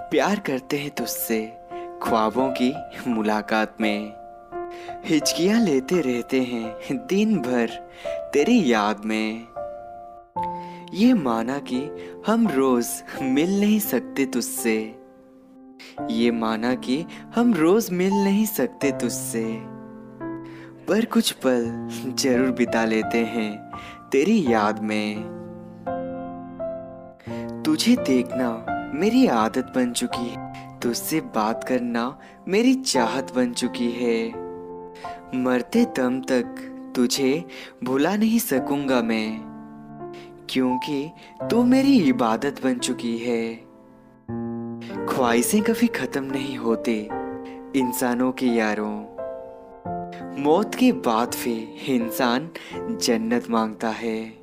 प्यार करते हैं तुझसे ख्वाबों की मुलाकात में। हिचकियां लेते रहते हैं दिन भर तेरी याद में। ये माना कि हम रोज मिल नहीं सकते तुझसे। ये माना कि हम रोज मिल नहीं सकते तुझसे, पर कुछ पल जरूर बिता लेते हैं तेरी याद में। तुझे देखना मेरी आदत बन चुकी है, तुझसे बात करना मेरी चाहत बन चुकी है। मरते दम तक तुझे भुला नहीं सकूंगा मैं, क्योंकि तू मेरी इबादत बन चुकी है। ख्वाहिशें कभी खत्म नहीं होते इंसानों के यारों। मौत के बाद फिर इंसान जन्नत मांगता है।